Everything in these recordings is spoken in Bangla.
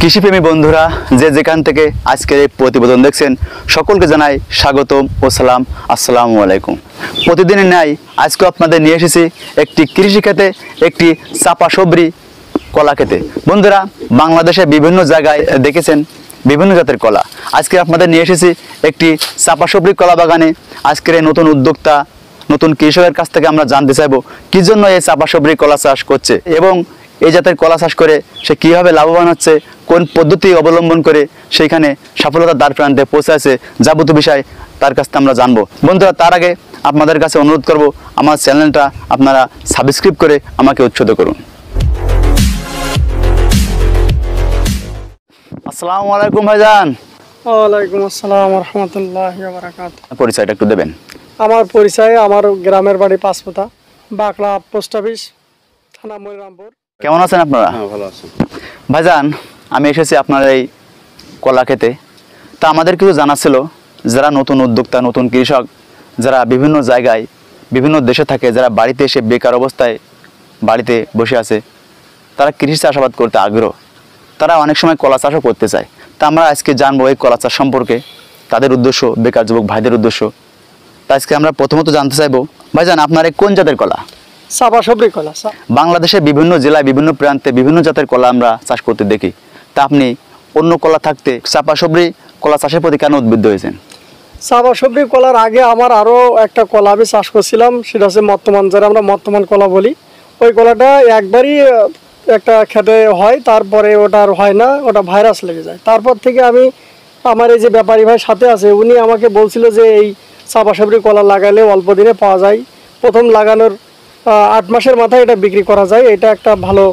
কৃষিপ্রেমী বন্ধুরা যে যেখান থেকে আজকের এই প্রতিবেদন দেখছেন সকলকে জানাই স্বাগতম ও সালাম। আসসালামু আলাইকুম। প্রতিদিনের ন্যায় আজকে আপনাদের নিয়ে এসেছি একটি কৃষি ক্ষেতে, একটি চাপা সবরি কলা খেতে। বন্ধুরা, বাংলাদেশে বিভিন্ন জায়গায় দেখেছেন বিভিন্ন জাতের কলা। আজকে আপনাদের নিয়ে এসেছি একটি চাপা সবরি কলা বাগানে। আজকের এই নতুন উদ্যোক্তা, নতুন কৃষকের কাছ থেকে আমরা জানতে চাইব কি জন্য এই চাপা সবরি কলা চাষ করছে এবং এই জাতের কলা চাষ করে সে কীভাবে লাভবান হচ্ছে, কোন পদ্ধতি অবলম্বন করে সেইখানে সফলতার দ্বার প্রান্তে পৌঁছাচ্ছে, যাবতীয় বিষয় তার কাছ থেকে আমরা জানবো। বন্ধুরা, তার আগে আপনাদের কাছে অনুরোধ করব আমার চ্যানেলটা আপনারা সাবস্ক্রাইব করে আমাকে উৎসাহিত করুন। আসসালামু আলাইকুম ভাইজান। ওয়ালাইকুম আসসালাম ওয়া রাহমাতুল্লাহি ওয়া বারাকাতুহু। পরিচয়টা একটু দেবেন? আমার পরিচয়, আমার গ্রামের বাড়ি পাঁচপোতা, বাকলা পোস্ট অফিস, থানা মনিরামপুর। কেমন আছেন আপনারা? ভালো আছেন ভাইজান, আমি এসেছি আপনার এই কলা খেতে। তা আমাদের কিছু জানা ছিল, যারা নতুন উদ্যোক্তা, নতুন কৃষক, যারা বিভিন্ন জায়গায় বিভিন্ন দেশে থাকে, যারা বাড়িতে এসে বেকার অবস্থায় বাড়িতে বসে আছে, তারা কৃষি চাষাবাদ করতে আগ্রহ, তারা অনেক সময় কলা চাষও করতে চায়। তা আমরা আজকে জানবো এই কলা চাষ সম্পর্কে, তাদের উদ্দেশ্য, বেকার যুবক ভাইদের উদ্দেশ্য। তা আজকে আমরা প্রথমত জানতে চাইবো, ভাইজান আপনার এই কোন জাতের কলা? চাপা সবরি কলা। বাংলাদেশের বিভিন্ন জেলায় বিভিন্ন প্রান্তে বিভিন্ন জাতের কলা আমরা চাষ করতে দেখি। তা আপনি অন্য কলা থাকতে চাপা সবরি কলা চাষের প্রতি কেন উদ্বুদ্ধ হয়েছেন? চাপা সবরি কলার আগে আমার আরও একটা কলা আমি চাষ করছিলাম, সেটা হচ্ছে মর্তমান, যারা আমরা মর্তমান কলা বলি। ওই কলাটা একবারই একটা খেতে হয়, তারপরে ওটা আর হয় না, ওটা ভাইরাস লেগে যায়। তারপর থেকে আমি, আমার এই যে ব্যাপারী ভাই সাথে আছে, উনি আমাকে বলছিল যে এই চাপা সবরি কলা লাগালে অল্প দিনে পাওয়া যায়, প্রথম লাগানোর 8 মাসের মাথায় এটা বিক্রি করা যায়, এটা একটা ভালো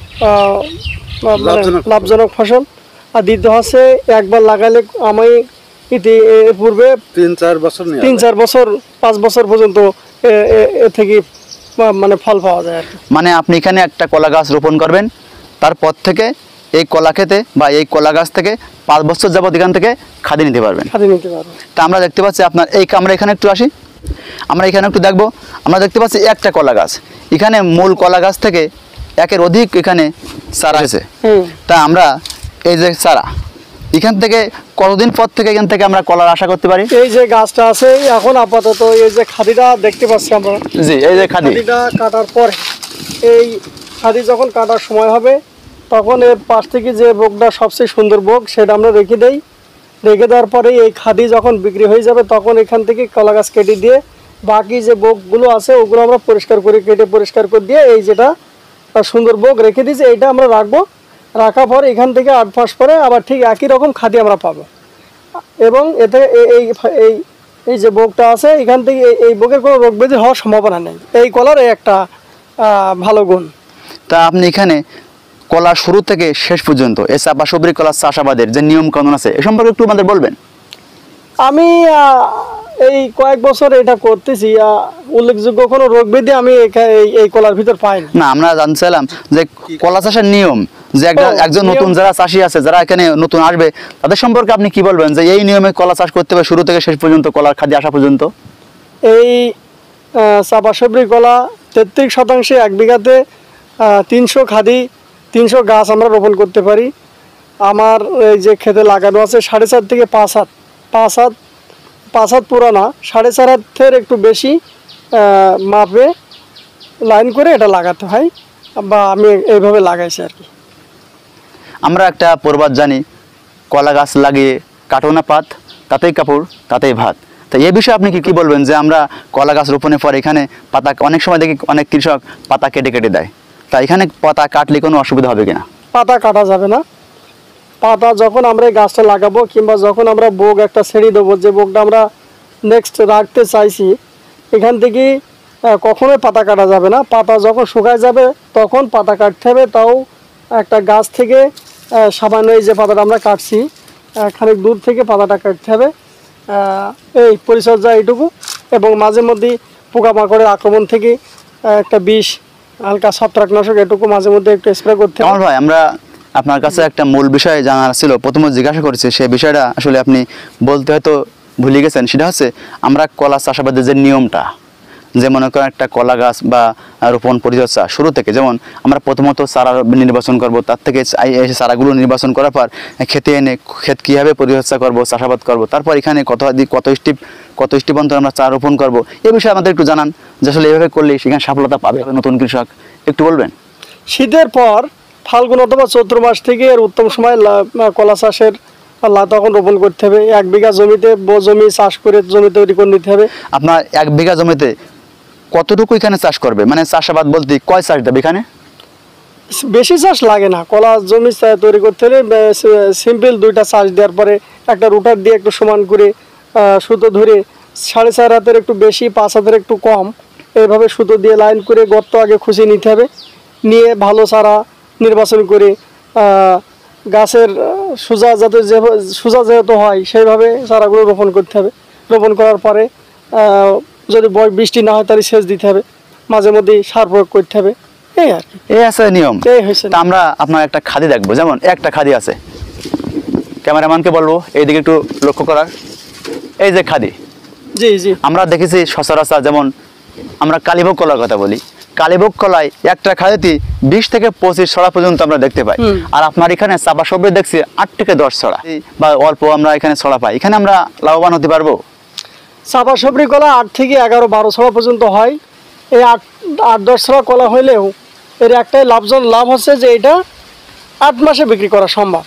লাভজনক ফসল। আর দ্বিতীয় হচ্ছে একবার লাগালে আমি পূর্বে 3-4 বছর 5 বছর পর্যন্ত এ থেকে মানে ফল পাওয়া যায় আর কি। মানে আপনি এখানে একটা কলা গাছ রোপণ করবেন, তারপর থেকে এই কলা খেতে বা এই কলা গাছ থেকে 5 বছর যাবত এখান থেকে খাদি নিতে পারবেন। তা আমরা দেখতে পাচ্ছি আপনার এই, আমরা এখানে একটু আসি, আমরা এখানে একটু দেখবো। আমরা দেখতে পাচ্ছি একটা কলা গাছ, এখানে মূল কলা গাছ থেকে একের অধিক এখানে চারা আছে। তা আমরা এই যে চারা, এখান থেকে কতদিন পর থেকে এখান থেকে আমরা কলার আশা করতে পারি? এই যে গাছটা আছে এখন আপাতত এই যে খাদিটা দেখতে পাচ্ছি আমরা, জি এই যে খাদিটা কাটার পরে, এই খাদি যখন কাটার সময় হবে তখন এর পাশ থেকে যে বোকটা সবচেয়ে সুন্দর বোক সেটা আমরা রেখে দেই। রেখে দেওয়ার পরে এই খাদি যখন বিক্রি হয়ে যাবে তখন এখান থেকে কলা গাছ কেটে দিয়ে বাকি যে বোকগুলো আছে ওগুলো আমরা পরিষ্কার করে কেটে পরিষ্কার করে দিয়ে এই যেটা সুন্দর বোক রেখে দিয়েছি এইটা আমরা রাখবো। রাখার পর এখান থেকে 8 মাস পরে আবার ঠিক একই রকম খাদি আমরা পাবো। এবং এতে এই যে বোকটা আছে এখান থেকে এই বোকের কোনো রোগ ব্যাধি হওয়ার সম্ভাবনা নেই। এই কলার এই একটা ভালো গুণ। তা আপনি এখানে কলা শুরু থেকে শেষ পর্যন্ত এই চাপা সবরি কলা চাষাবাদের যে নিয়ম কানুন আছে এ সম্পর্কে একটু আমাদের বলবেন? আমি এই কয়েক বছর এটা করতেছি, উল্লেখযোগ্য কোনো রোগ ব্যাধি আমি এই কলার ভিতর পাই না। আমরা জানতে চাইলাম যে কলা চাষের নিয়ম, যে একজন নতুন যারা চাষি আছে, যারা এখানে নতুন আসবে, তাদের সম্পর্কে আপনি কি বলবেন যে এই নিয়মে কলা চাষ করতে হবে শুরু থেকে শেষ পর্যন্ত, কলার খাদি আসা পর্যন্ত? এই চাপা সবরি কলা 33% 1 বিঘাতে 300 খাদি 300 গাছ আমরা রোপণ করতে পারি। আমার এই যে খেতে লাগানো আছে 4.5 থেকে 5 হাত, 5 হাত পুরানা, 4.5 হাতের একটু বেশি মাপে লাইন করে এটা লাগাতে হয়, বা আমি এইভাবে লাগাইছি আর কি। আমরা একটা প্রবাদ জানি, কলা গাছ লাগিয়ে কাটো না পাত, তাতেই কাপড় তাতেই ভাত। তা এই বিষয়ে আপনি কি বলবেন যে আমরা কলা গাছ রোপণের পর এখানে পাতা, অনেক সময় দেখি অনেক কৃষক পাতা কেটে কেটে দেয়, তা এখানে পাতা কাটলে কোনো অসুবিধা হবে কিনা? পাতা কাটা যাবে না। পাতা যখন আমরা এই গাছটা লাগাবো কিংবা যখন আমরা বোক একটা ছেড়ে দেবো, যে বোকটা আমরা নেক্সট রাখতে চাইছি, এখান থেকে কখনোই পাতা কাটা যাবে না। পাতা যখন শুকায় যাবে তখন পাতা কাটতে হবে, তাও একটা গাছ থেকে সামান্য এই যে পাতাটা আমরা কাটছি খানিক দূর থেকে পাতাটা কাটতে হবে। এই পরিচর্যা এইটুকু, এবং মাঝে মধ্যে পোকামাকড়ের আক্রমণ থেকে একটা বিষ, হালকা ছত্রাকনাশক এটুকু মাঝে মধ্যে একটু স্প্রে করতে হবে। ভাই, আমরা আপনার কাছে একটা মূল বিষয় জানার ছিল, প্রথমে জিজ্ঞাসা করেছি, সেই বিষয়টা আসলে আপনি বলতে হয়তো ভুলে গেছেন। সেটা হচ্ছে আমরা কলা চাষাবাদের যে নিয়মটা, যে মনে করেন একটা কলা গাছ বা রোপণ পরিচর্যা শুরু থেকে, যেমন আমরা প্রথমত চারা নির্বাচন করব, তার থেকে এই চারাগুলো নির্বাচন করার পর খেতে এনে ক্ষেত কীভাবে পরিচর্যা করব, চাষাবাদ করব, তারপর এখানে কত স্টিপ অন্তর আমরা চারা রোপণ করব, এই বিষয়ে আমাদের একটু জানান যে আসলে এইভাবে করলে সেখানে সফলতা পাবে নতুন কৃষক, একটু বলবেন। শীতের পর ফাল্গুন অথবা চৈত্র মাস থেকে এর উত্তম সময় কলা চাষের তখন রোপণ করতে হবে। 1 বিঘা জমিতে জমি চাষ করে জমি তৈরি করে নিতে হবে। আপনার 1 বিঘা জমিতে কতটুকু এখানে চাষ করবে, মানে চাষাবাদ বলতে কয় চাষ দেবে এখানে? বেশি চাষ লাগে না, কলা জমি তৈরি করতে হলে সিম্পল 2টা চাষ দেওয়ার পরে একটা রুটার দিয়ে একটু সমান করে সুতো ধরে 4.5 হাতের একটু বেশি, 5 হাতের একটু কম, এইভাবে সুতো দিয়ে লাইন করে গর্ত আগে খুঁজে নিতে হবে। নিয়ে ভালো চারা নির্বাচন করে গাছের সোজা যেহেতু হয় সেইভাবে চারাগুলো রোপণ করতে হবে। রোপণ করার পরে যদি বৃষ্টি না হয় তাহলে সেচ দিতে হবে, মাঝে মধ্যে সার প্রয়োগ করতে হবে, এই আর কি। এই আছে নিয়ম। এই হয়েছে। তা আমরা আপনার একটা খাদি দেখবো, যেমন একটা খাদি আছে, ক্যামেরাম্যানকে বলবো এইদিকে একটু লক্ষ্য করার। এই যে খাদি, জি জি, আমরা দেখেছি সচরাচর, যেমন আমরা কালীভোগ কলার কথা বলি, কালীভোগ কলায় একটা খাদিতে 20 থেকে 25 ছড়া পর্যন্ত আমরা দেখতে পাই। আর আপনার এখানে চাপা সবজি দেখছি 8 থেকে 10 ছড়া, বা অল্প আমরা এখানে ছড়া পাই। এখানে আমরা লাভবান হতে পারবো? চাপা সবরি কলা 8 থেকে 11-12 ছড়া পর্যন্ত হয়। এই 8-10 ছড়া কলা হইলেও এর একটাই লাভ হচ্ছে যে এটা 8 মাসে বিক্রি করা সম্ভব।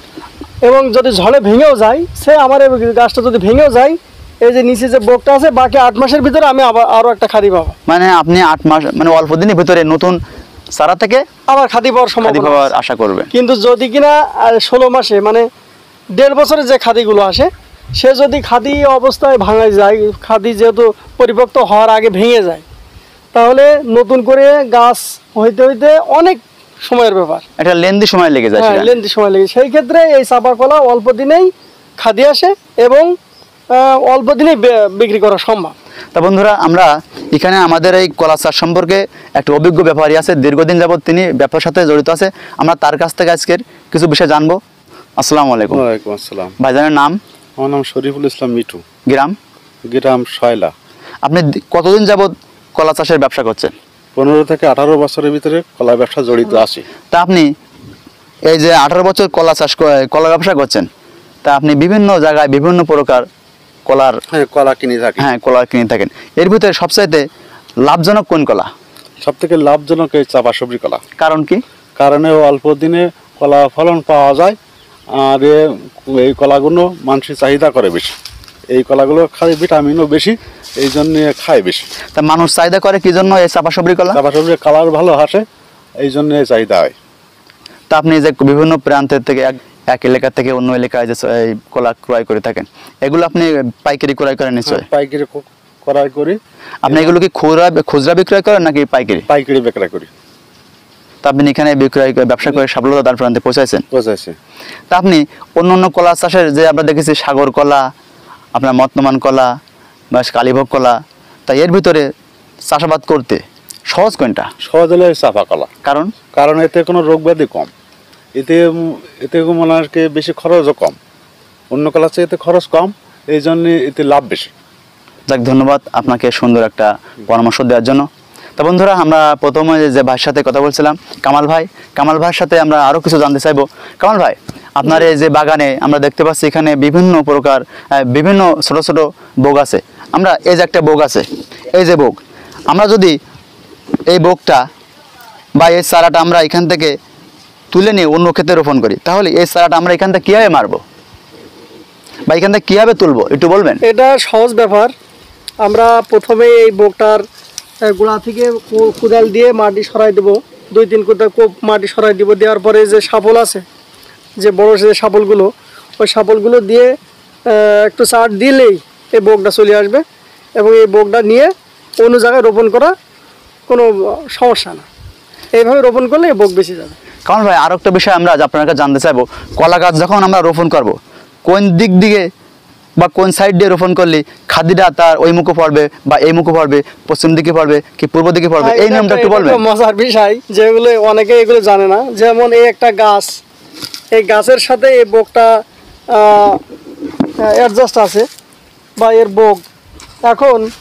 এবং যদি ঝড়ে ভেঙেও যায়, সে আমার এই গাছটা যদি ভেঙেও যায়, এই যে নিচে যে বোকটা আছে, বাকি 8 মাসের ভিতরে আমি আরও একটা খাদি পাবো। মানে আপনি 8 মাস, মানে অল্প দিনের ভিতরে নতুন চারা থেকে আবার খাদি পাওয়ার সম্ভাবনা আশা করবে। কিন্তু যদি কিনা 16 মাসে, মানে 1.5 বছরে যে খাদিগুলো আসে, সে যদি খাদি অবস্থায় ভাঙায় যায়, খাদি যেহেতু পরিপক্ত হওয়ার আগে ভেঙে যায়, তাহলে নতুন করে গাছ হইতে হইতে অনেক সময়ের ব্যাপার, এটা লেন্দি সময় লেগে যায়। হ্যাঁ, লেন্দি সময় লেগে। সেই ক্ষেত্রে এই চাপা কলা অল্প দিনেই খাদি আসে এবং অল্প দিনেই বিক্রি করা সম্ভব। তা বন্ধুরা, আমরা এখানে আমাদের এই কলা চাষ সম্পর্কে একটা অভিজ্ঞ ব্যাপারী আছে, দীর্ঘদিন যাবত তিনি ব্যবসার সাথে জড়িত আছে। আমরা তার কাছ থেকে আজকের কিছু বিষয় জানবো। আসসালামু আলাইকুম। ওয়ালাইকুম আসসালাম। ভাইজানের নাম? আমার নাম শরীফুল ইসলাম মিঠু। গ্রাম শয়লা। আপনি কতদিন যাবত কলা চাষের ব্যবসা করছেন? 15 থেকে 18 বছরের ভিতরে কলা ব্যবসা জড়িত আছি। তা আপনি এই যে 18 বছর কলা ব্যবসা করছেন, তা আপনি বিভিন্ন জায়গায় বিভিন্ন প্রকার কলা কিনে থাকি। কলা কিনে থাকেন। এর ভিতরে সবচাইতে লাভজনক কোন কলা? সব থেকে লাভজনক এই চাপা সবজি কলা। কারণ কি? কারণে অল্প দিনে কলা ফলন পাওয়া যায়, আর এই কলাগুলো মানুষের চাহিদা করে বেশি। এই কলাগুলো খায়, ভিটামিনও বেশি, এই জন্য খায় বেশি। তা মানুষ চাহিদা করে কি জন্য এই চাপা সবজি কলা? চাপা সবজির কালার ভালো আসে, এই জন্য চাহিদা হয়। তা আপনি যে বিভিন্ন প্রান্তের থেকে এক এলাকা থেকে অন্য এলাকায় যে এই কলা ক্রয় করে থাকেন, এগুলো আপনি পাইকারি ক্রয় করেন নিশ্চয়ই? পাইকারি ক্রয় করি। আপনি এগুলো কি খুচরা বিক্রয় করেন নাকি পাইকারি? পাইকারি বিক্রয় করি। তা আপনি এখানে ব্যবসা করে সফলতা তার প্রান্তে পৌঁছাইছে। তা আপনি অন্য কলা চাষের যে আমরা দেখেছি সাগর কলা, আপনার মতমান কলা বা কালীভোগ কলা, তা এর ভিতরে চাষাবাদ করতে সহজ কোনটা? সহজ হলে চাপা কলা। কারণ এতে কোনো রোগ ব্যাধি কম, এতে মানুষকে বেশি খরচও কম। অন্য কলা চেয়ে এতে খরচ কম, এই জন্য এতে লাভ বেশি। যাক, ধন্যবাদ আপনাকে সুন্দর একটা পরামর্শ দেওয়ার জন্য। তা বন্ধুরা, আমরা প্রথমে যে ভাইয়ের সাথে কথা বলছিলাম, কামাল ভাইয়ের সাথে আমরা আরও কিছু জানতে চাইবো। কামাল ভাই, আপনার এই যে বাগানে আমরা দেখতে পাচ্ছি এখানে বিভিন্ন প্রকার বিভিন্ন ছোট ছোট বোগ আছে। আমরা এই যে একটা বোগ আছে, এই যে বোগ, আমরা যদি এই বোগটা বা এই চারাটা আমরা এখান থেকে তুলে নিয়ে অন্য ক্ষেত্রে রোপণ করি, তাহলে এই চারাটা আমরা এখান থেকে কীভাবে মারবো বা এখান থেকে কীভাবে তুলবো, একটু বলবেন? এটা সহজ ব্যাপার। আমরা প্রথমে এই বোগটার গোড়া থেকে কোদাল দিয়ে মাটি সরাই দেবো, 2-3 কোপ মাটি সরাই দেবো। দেওয়ার পরে যে শাপল আছে, যে বড় যে শাপলগুলো, ওই শাপলগুলো দিয়ে একটু চার দিলেই এই বোগটা চলে আসবে এবং এই বোগটা নিয়ে অন্য জায়গায় রোপণ করা কোনো সমস্যা না। এইভাবে রোপণ করলে এই বোগ বেশি যাবে। কারণ ভাই, আরও একটা বিষয় আমরা আপনার কাছে জানতে চাইবো, কলা গাছ যখন আমরা রোপণ করব, কোন দিক দিকে বা কোন সাইড দিয়ে রোপণ করলে খাদিটা তার ওই মুখে পড়বে বা এই মুখে পড়বে, পশ্চিম দিকে পড়বে কি পূর্ব দিকে পড়বে, এই নিয়মটা একটু বলবেন? মজার বিষয়, যেগুলো অনেকে এগুলো জানে না। যেমন এই একটা গাছ, এই গাছের সাথে এই বোগটা অ্যাডজাস্ট আছে বা এর বোগ। এখন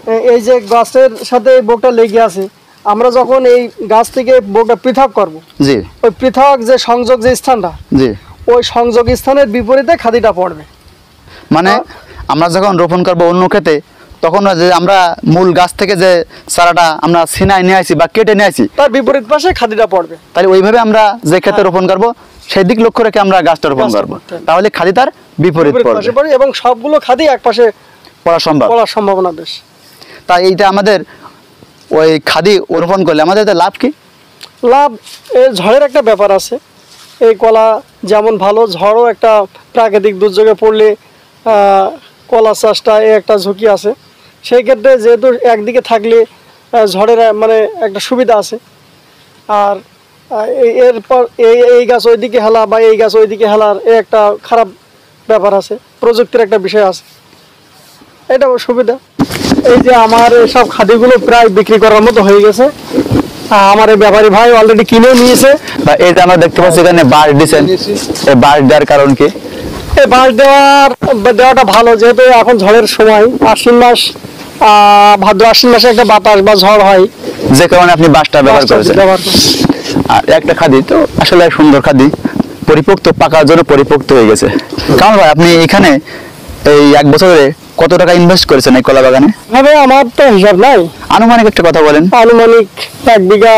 এই যে গাছের সাথে এই বোগটা লেগে আছে, আমরা যখন এই গাছ থেকে বোগটা পৃথক করব, জি ওই পৃথক যে সংযোগ যে স্থানটা, জি, ওই সংযোগ স্থানের বিপরীতে খাদিটা পড়বে। মানে আমরা যখন রোপণ করব অন্য ক্ষেতে, তখন যে আমরা মূল গাছ থেকে যে চারাটা আমরা ছিনায় নিয়ে আসি বা কেটে নিয়ে আসি, তার বিপরীত পাশে খাদিটা পড়বে। তাহলে ওইভাবে আমরা যে ক্ষেতে রোপণ করব সেই দিক লক্ষ্য রেখে আমরা গাছটা রোপণ গাছটা করব, করতে হবে। তাহলে খাদি তার বিপরীত বিপরীত পড়বে, পাশে পড়ে এবং সবগুলো খাদি এক পাশে পড়া সম্ভব। পড়ার সম্ভাবনা বেশ। তাই এইটা আমাদের ওই খাদি রোপণ করলে আমাদের এতে লাভ কি? লাভ, এর ঝড়ের একটা ব্যাপার আছে। এই কলা যেমন ভালো, ঝড়ও একটা প্রাকৃতিক দুর্যোগে পড়লে কলা চাষটা এই একটা ঝুঁকি আছে। সেই ক্ষেত্রে যেহেতু একদিকে থাকলে ঝড়ের মানে একটা সুবিধা আছে। আর এরপর এই গাছ ওইদিকে হেলা বা এই গাছ ওইদিকে হেলার এই একটা খারাপ ব্যাপার আছে, প্রযুক্তির একটা বিষয় আছে, এটা সুবিধা। এই যে আমার সব খাদিগুলো প্রায় বিক্রি করার মতো হয়ে গেছে। আমার এই ব্যাপারী ভাই অলরেডি কিনে নিয়েছে। বা এই যে আমরা দেখতে পাচ্ছি এখানে বাঁশ দিচ্ছেন, এই বাঁশ দেওয়ার কারণ কি? এই বাঁশ দেওয়াটা ভালো, যেহেতু এখন ঝড়ের সময়, আশ্বিন মাস, ভাদ্র আশ্বিন মাসে একটা বাতাস বা ঝড় হয়, যে কারণে আপনি বাঁশটা ব্যবহার করেছেন। আর একটা খাদি তো আসলে এক সুন্দর খাদি, পরিপক্ত, পাকার জন্য পরিপক্ত হয়ে গেছে। কারণ ভাই আপনি এখানে এই 1 বছরে কত টাকা ইনভেস্ট করেছেন এই কলা বাগানে? ভাবে আমার তো হিসাব নাই, আনুমানিক একটা কথা বলেন। আনুমানিক 1 বিঘা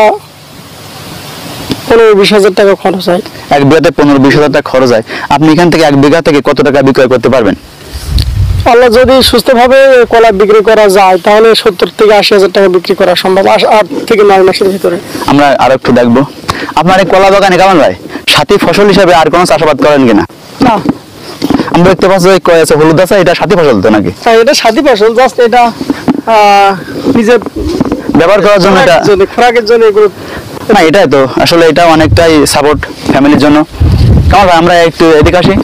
15-20 হাজার টাকা খরচ হয়। 1 বিঘাতে 15-20 হাজার টাকা খরচ হয়। আপনি এখান থেকে 1 বিঘা থেকে কত টাকা বিক্রয় করতে পারবেন? আল্লাহ যদি সুস্থভাবে কলা বিক্রি করা যায় তাহলে 70 থেকে 80 হাজার টাকা বিক্রি করা সম্ভব 8 থেকে 9 মাসের ভিতরে। আমরা আরো একটু দেখবো আপনার এই কলা বাগানে কেমন ভাই সাথী ফসল হিসেবে আর কোনো চাষাবাদ করেন কিনা? না, আমরা দেখতে পাচ্ছি আছে হলুদ আছে, এটা সাথী ফসল তো নাকি? এটা সাথী ফসল, জাস্ট এটা নিজে ব্যবহার করার জন্য, এটা খোরাকের জন্য এগুলো না, এটাই তো আসলে এটা অনেকটাই সাপোর্ট ফ্যামিলির জন্য। কেমন ভাই আমরা একটু এদিকে আসি।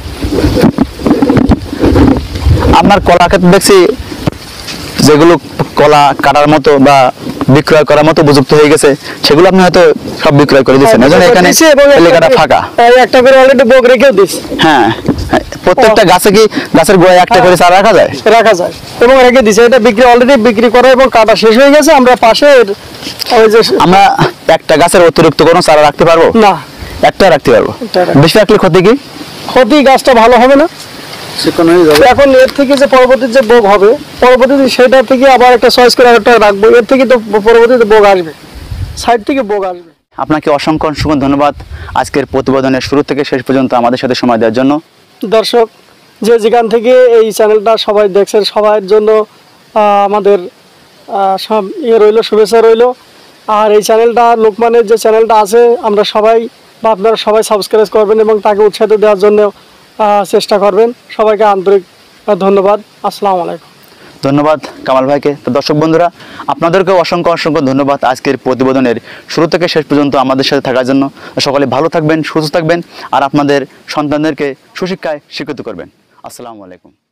আপনার কলা ক্ষেত দেখছি যেগুলো কলা কাটার মতো বা বিক্রয় করার মতো উপযুক্ত হয়ে গেছে, সেগুলো আপনি হয়তো সব বিক্রয় করে দিচ্ছেন, এজন্য এখানে এলাকাটা ফাঁকা। একটা করে অলরেডি বোক রেখেও দিচ্ছি। হ্যাঁ, প্রত্যেকটা গাছে কি গাছের গোড়ায় একটা করে চারা রাখা যায়? রাখা যায় এবং রেখে দিছে। এটা অলরেডি বিক্রি করা এবং কাটা শেষ হয়ে গেছে। আমরা পাশে ওই যে আমরা একটা গাছের অতিরিক্ত কোনো চারা রাখতে পারবো না, একটা রাখতে পারবো। বেশি রাখলে ক্ষতি কি? ক্ষতি, গাছটা ভালো হবে না, চিকন হয়ে যাবে। এখন এর থেকে যে পরবর্তীতে যে বোক হবে, পরবর্তীতে সেটা থেকে আবার একটা চয়েস করে আরেকটা রাখবো, এর থেকে তো পরবর্তীতে বোক আসবে, সাইড থেকে বোক আসবে। আপনাকে অসংখ্য অসংখ্য ধন্যবাদ আজকের প্রতিবেদনের শুরু থেকে শেষ পর্যন্ত আমাদের সাথে সময় দেওয়ার জন্য। দর্শক যে যেখান থেকে এই চ্যানেলটা সবাই দেখছেন, সবার জন্য আমাদের সব রইল, শুভেচ্ছা রইল। আর এই চ্যানেলটা, লোকমানের যে চ্যানেলটা আছে, আমরা সবাই বা আপনারা সবাই সাবস্ক্রাইব করবেন এবং তাকে উৎসাহ দেওয়ার জন্য চেষ্টা করবেন। সবাইকে আন্তরিক ধন্যবাদ। আসসালামু আলাইকুম। ধন্যবাদ কামাল ভাইকে। তো দর্শক বন্ধুরা, আপনাদেরকেও অসংখ্য অসংখ্য ধন্যবাদ আজকের প্রতিবেদনের শুরু থেকে শেষ পর্যন্ত আমাদের সাথে থাকার জন্য। সকলে ভালো থাকবেন, সুস্থ থাকবেন আর আপনাদের সন্তানদেরকে সুশিক্ষায় শিক্ষিত করবেন। আসসালামু আলাইকুম।